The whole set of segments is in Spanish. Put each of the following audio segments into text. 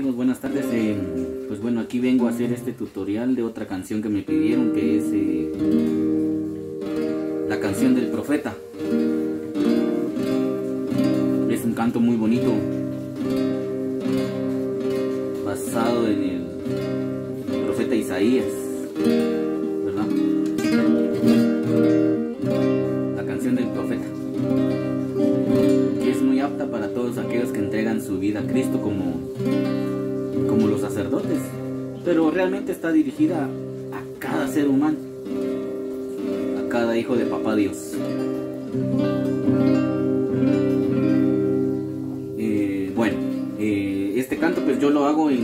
amigos? Buenas tardes. Pues bueno, aquí vengo a hacer este tutorial de otra canción que me pidieron, que es la canción del profeta. Es un canto muy bonito, basado en el profeta Isaías, ¿verdad? La canción del profeta, que es muy apta para todos aquellos que entregan su vida a Cristo como los sacerdotes, pero realmente está dirigida a cada ser humano, a cada hijo de papá Dios. Este canto pues yo lo hago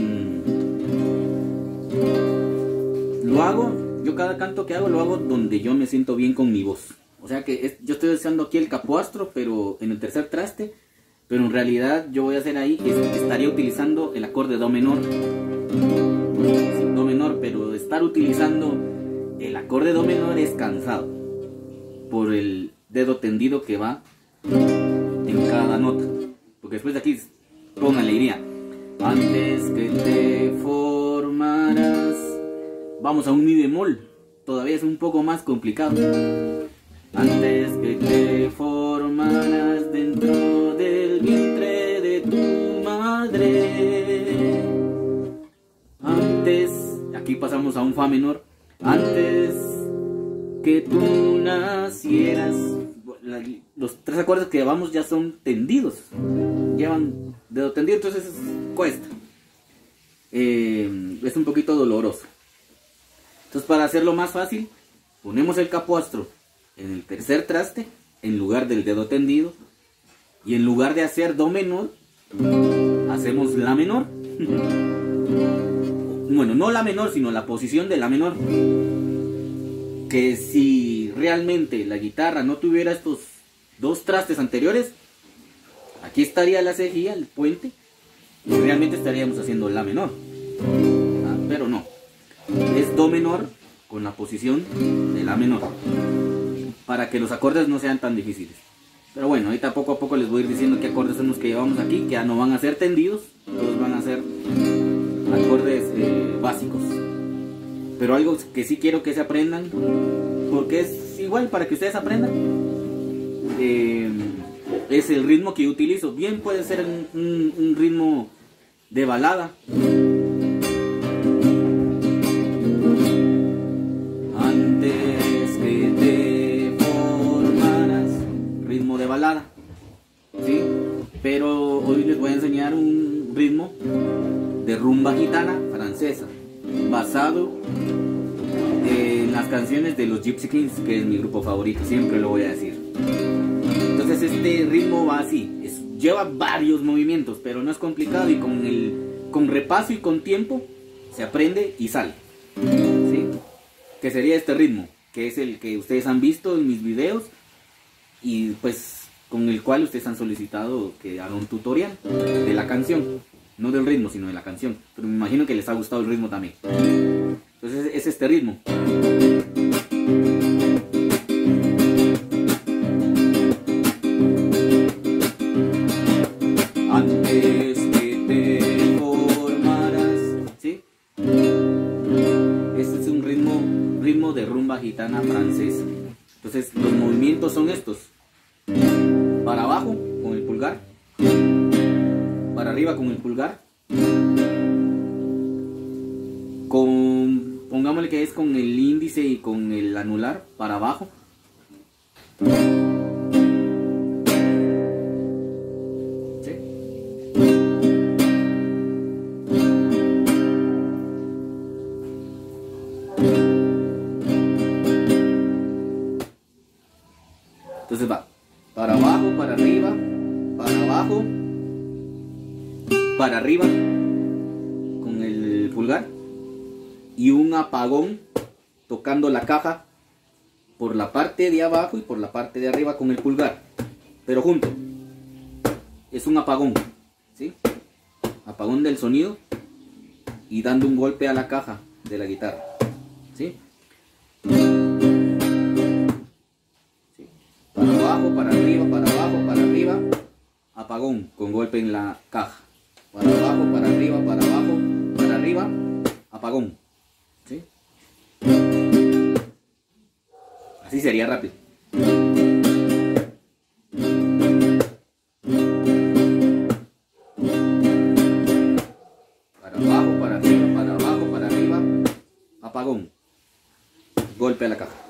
yo cada canto que hago lo hago donde yo me siento bien con mi voz. O sea que yo estoy usando aquí el capoastro, pero en el tercer traste, pero en realidad yo voy a hacer ahí, estaría utilizando el acorde do menor. Sí, do menor, pero estar utilizando el acorde do menor es cansado, por el dedo tendido que va en cada nota. Porque después de aquí, pónganle, iría: antes que te formaras. Vamos a un mi bemol, todavía es un poco más complicado. Antes que te formaras dentro del vientre de tu madre. Antes, aquí pasamos a un fa menor. Antes que tú nacieras. Los tres acordes que llevamos ya son tendidos, llevan dedo tendido, entonces cuesta, es un poquito doloroso. Entonces, para hacerlo más fácil, ponemos el capoastro en el tercer traste en lugar del dedo tendido, y en lugar de hacer do menor, hacemos la menor. Bueno, no la menor, sino la posición de la menor, que si realmente la guitarra no tuviera estos dos trastes anteriores, aquí estaría la cejilla, el puente, y realmente estaríamos haciendo la menor. Pero no, es do menor con la posición de la menor, para que los acordes no sean tan difíciles. Pero bueno, ahorita poco a poco les voy a ir diciendo qué acordes son los que llevamos aquí, que ya no van a ser tendidos, todos van a ser acordes básicos. Pero algo que sí quiero que se aprendan, porque es igual para que ustedes aprendan, es el ritmo que yo utilizo. Bien puede ser un ritmo de balada. Antes que te formaras, ritmo de balada, ¿sí? Pero hoy les voy a enseñar un ritmo de rumba gitana francesa, basado en las canciones de los Gypsy Kings, que es mi grupo favorito, siempre lo voy a decir. Entonces este ritmo va así, lleva varios movimientos, pero no es complicado, y con repaso y con tiempo se aprende y sale, ¿sí? Que sería este ritmo, que es el que ustedes han visto en mis videos, y pues con el cual ustedes han solicitado que haga un tutorial de la canción, no del ritmo sino de la canción, pero me imagino que les ha gustado el ritmo también. Entonces es este ritmo. Antes que te formaras, ¿sí? Este es un ritmo de rumba gitana francesa. Entonces los movimientos son estos: para abajo con el pulgar, para arriba con el pulgar, pongámosle que es con el índice y con el anular para abajo, ¿sí? Entonces va para abajo, para arriba, para abajo, para arriba con el pulgar, y un apagón tocando la caja por la parte de abajo y por la parte de arriba con el pulgar, pero junto. Es un apagón, ¿sí? Apagón del sonido, y dando un golpe a la caja de la guitarra, ¿sí? ¿Sí? Para abajo, para arriba, para abajo, para arriba, apagón con golpe en la caja. para abajo, para arriba, para abajo, para arriba, apagón. ¿Sí? Así sería rápido. Para abajo, para arriba, para abajo, para arriba, apagón. Golpe a la caja.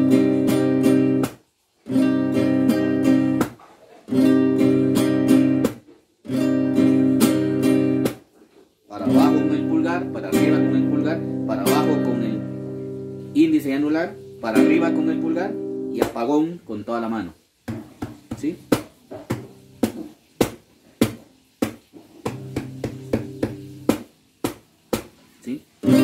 Para abajo con el pulgar, para arriba con el pulgar, para abajo con el índice y anular, para arriba con el pulgar y apagón con toda la mano. ¿Sí? ¿Sí?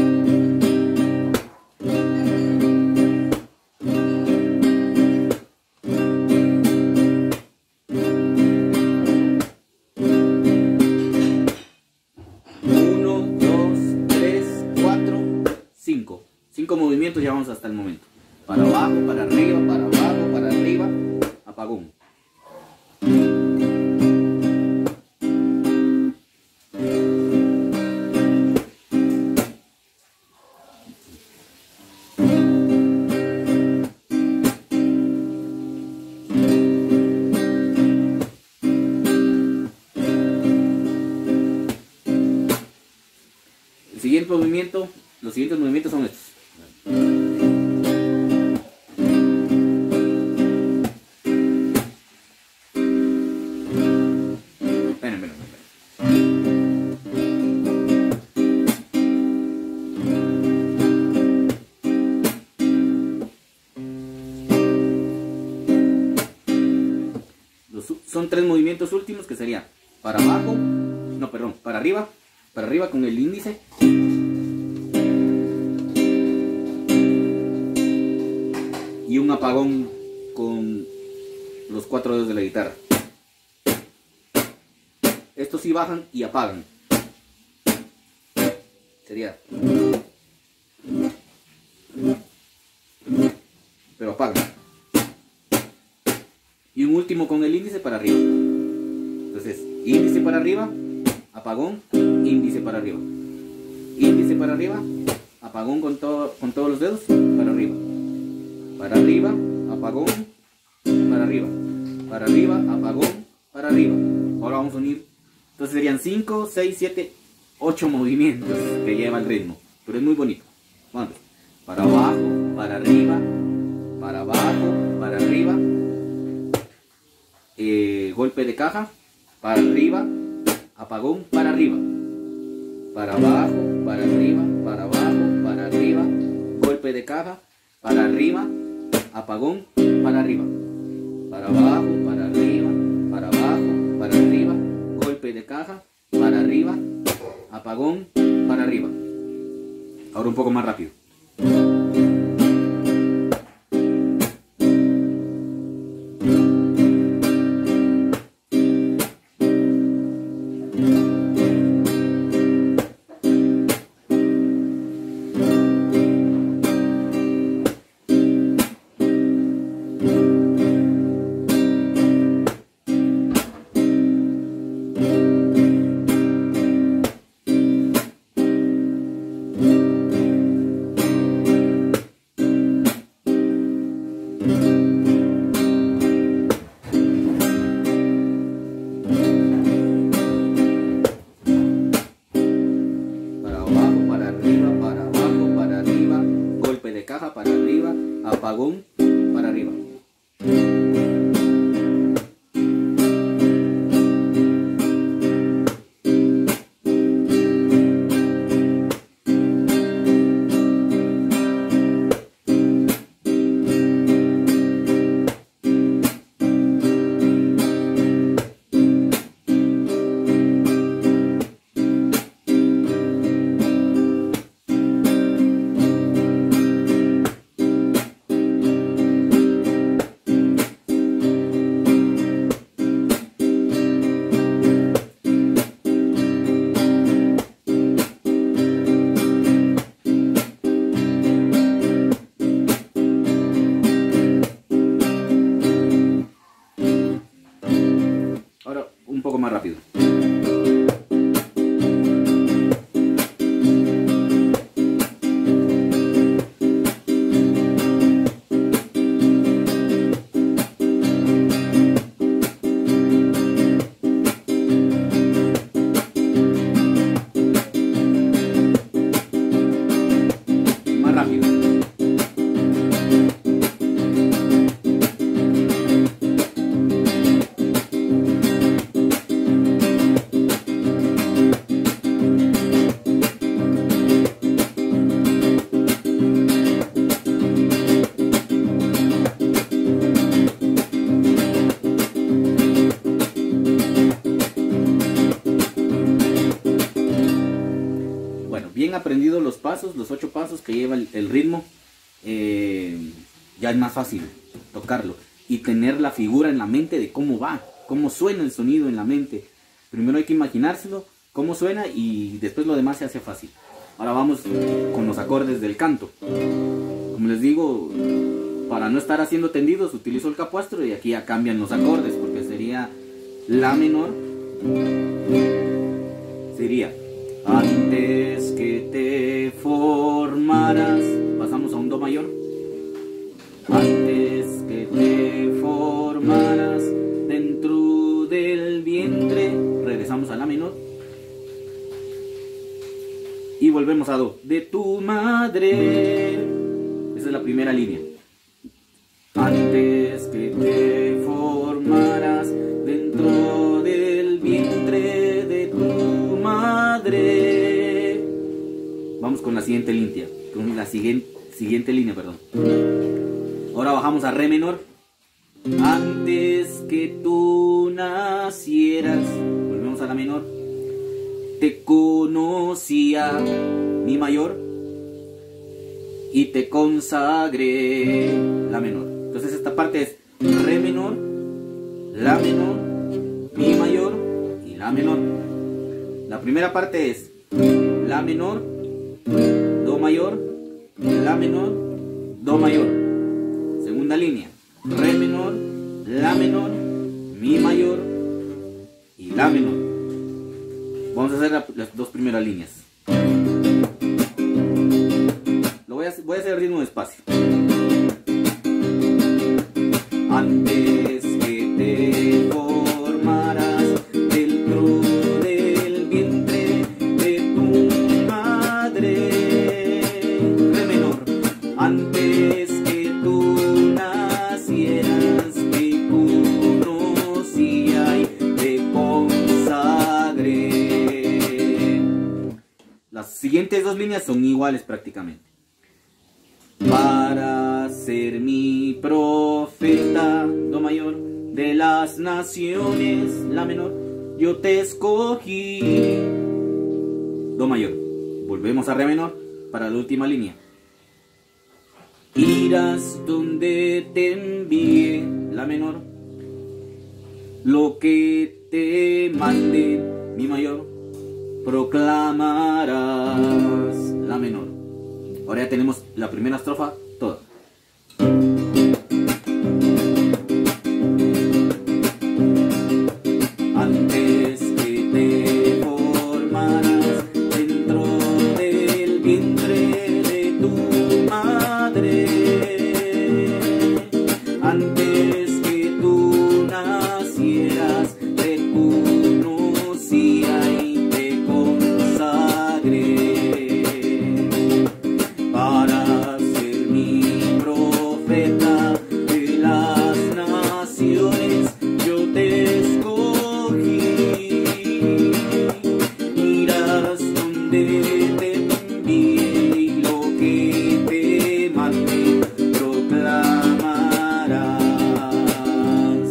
Cinco movimientos llevamos hasta el momento. Para abajo, para arriba, para abajo, para arriba, apagón. El siguiente movimiento, los siguientes movimientos son estos. Son tres movimientos últimos que serían para abajo, no, perdón, para arriba con el índice. Y un apagón con los 4 dedos de la guitarra. Estos sí bajan y apagan. Sería. Pero apagan. Y un último con el índice para arriba. Entonces, índice para arriba, apagón, índice para arriba. Índice para arriba, apagón con todos los dedos, para arriba. Para arriba, apagón, para arriba. Para arriba, apagón, para arriba. Ahora vamos a unir. Entonces serían 5, 6, 7, 8 movimientos que lleva el ritmo. Pero es muy bonito. Vamos. Para abajo, para arriba, para abajo, para arriba. Golpe de caja, para arriba, apagón, para arriba. Para abajo, para arriba, para abajo, para arriba. Golpe de caja, para arriba, apagón, para arriba. Para abajo, para arriba, para abajo, para arriba. Golpe de caja, para arriba, apagón, para arriba. Ahora un poco más rápido. Para arriba, apagón, para arriba. Ahora un poco más rápido. aprendido los pasos, los 8 pasos que lleva el ritmo, ya es más fácil tocarlo y tener la figura en la mente de cómo va, cómo suena el sonido en la mente. Primero hay que imaginárselo, cómo suena, y después lo demás se hace fácil. Ahora vamos con los acordes del canto. Como les digo, para no estar haciendo tendidos, utilizo el capoastro y aquí ya cambian los acordes, porque sería la menor, sería antes que te formaras, pasamos a un do mayor, antes que te formaras dentro del vientre, regresamos a la menor y volvemos a do, de tu madre. Esa es la primera línea. Antes que te formaras dentro del vientre de tu madre. Vamos con la siguiente línea, siguiente línea, perdón. Ahora bajamos a re menor. Antes que tú nacieras, volvemos a la menor. Te conocía, mi mayor, y te consagré, la menor. Entonces esta parte es re menor, la menor, mi mayor y la menor. La primera parte es la menor, do mayor, la menor, do mayor. Segunda línea, re menor, la menor, mi mayor y la menor. Vamos a hacer las dos primeras líneas. Voy a hacer el ritmo despacio. Antes que te formaras dentro del vientre de tu madre, re menor. Antes que tú nacieras, te conocía y te consagré. Las siguientes dos líneas son iguales prácticamente. Para ser mi profeta, do mayor, de las naciones, la menor, yo te escogí, do mayor. Volvemos a re menor para la última línea. Irás donde te envíe, la menor, lo que te mande, mi mayor, proclamarás, la menor. Ahora ya tenemos la primera estrofa toda. Antes que te formaras dentro del vientre de tu madre, antes que tú nacieras, te conocía y te consagré. Para ser mi profeta de las naciones, yo te escogí. Irás donde te envíe y lo que te mande proclamarás.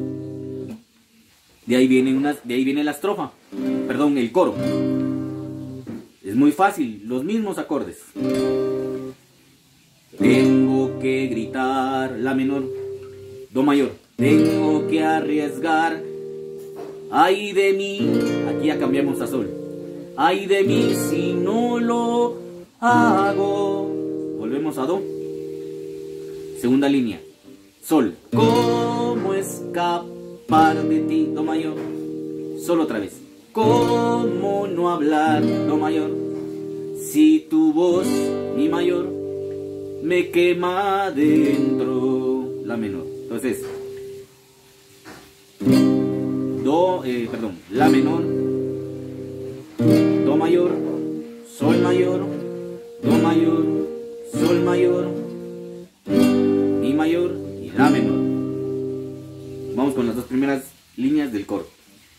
De ahí viene la estrofa, perdón, el coro. Es muy fácil, los mismos acordes. Tengo que gritar, la menor, do mayor. Tengo que arriesgar, ay de mí, aquí ya cambiamos a sol. Ay de mí si no lo hago. Volvemos a do. Segunda línea, sol. ¿Cómo escapar de ti, do mayor? Sol otra vez. ¿Cómo no hablar, do mayor? Si tu voz, mi mayor, me quema dentro, la menor. Entonces, la menor, do mayor, sol mayor, do mayor, sol mayor, mi mayor y la menor. Vamos con las dos primeras líneas del coro.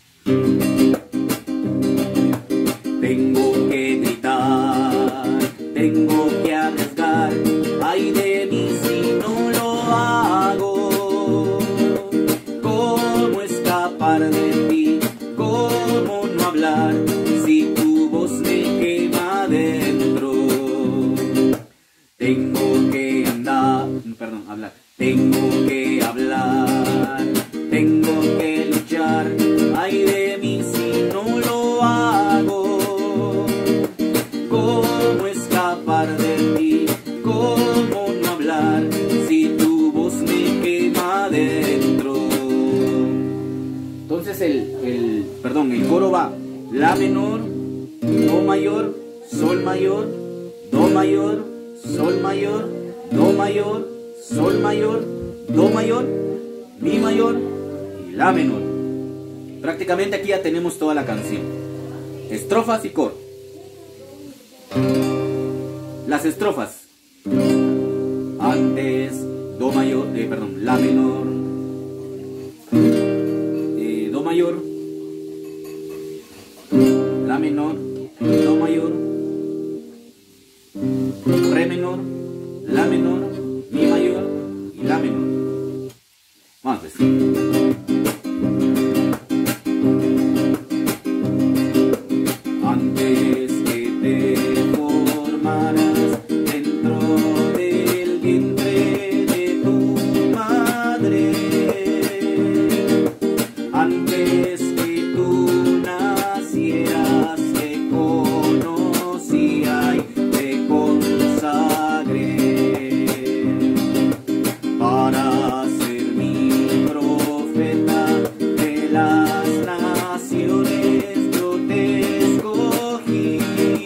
Tengo que gritar, tengo que arriesgar, ay de mí si no lo hago. ¿Cómo escapar de ti? ¿Cómo no hablar si tu voz me quema dentro? Entonces el coro va la menor, do mayor, sol mayor, do mayor, sol mayor, do mayor, sol mayor, do mayor, mi mayor y la menor. Prácticamente aquí ya tenemos toda la canción. Estrofas y coro. Las estrofas. Antes, do mayor, la menor, do mayor, la menor, do mayor, re menor, la menor, mi mayor y la menor. Vamos pues. Antes que te formaras dentro del vientre de tu madre, antes que tú nacieras te conocía y te consagré para ser mi profeta de las naciones. Yo te escogí,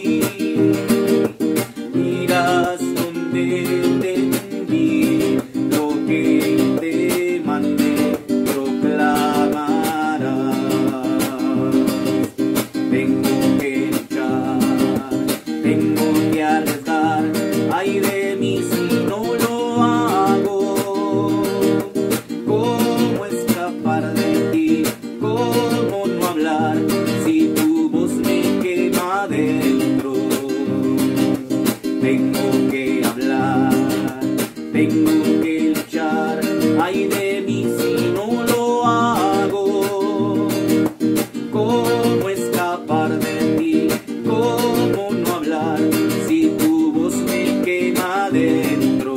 irás donde te envié, lo que te mandé proclamarás. Tengo que luchar, tengo que arriesgar, ay de mí si no lo hago. ¿Cómo escapar de ti? ¿Cómo no hablar si tu voz me quema dentro? Tengo que hablar, tengo que luchar, ay de mí si no lo hago. ¿Cómo escapar de ti? ¿Cómo no hablar si tu voz me quema dentro?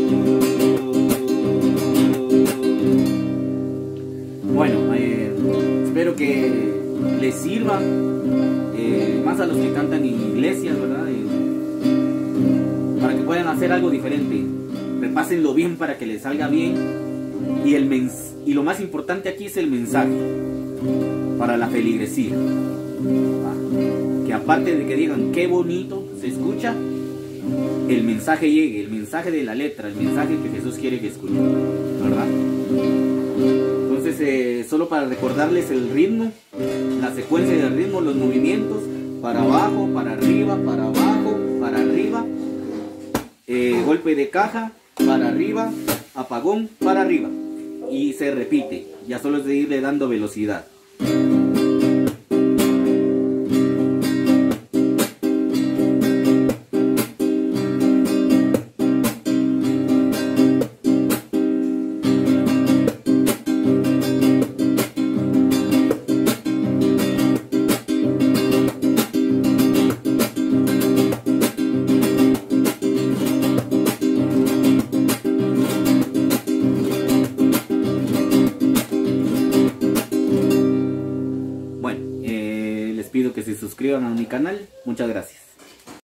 Bueno, espero que les sirva, más a los que cantan en iglesias, ¿verdad? Para que puedan hacer algo diferente. Repásenlo bien para que les salga bien. Y lo más importante aquí es el mensaje para la feligresía. Que aparte de que digan qué bonito se escucha, el mensaje llegue, el mensaje de la letra, el mensaje que Jesús quiere que escuchen, ¿verdad? Entonces, solo para recordarles el ritmo, la secuencia del ritmo, los movimientos, para abajo, para arriba, para abajo, para arriba, golpe de caja, para arriba, apagón, para arriba, y se repite, ya solo es de irle dando velocidad. Pido que se suscriban a mi canal. Muchas gracias.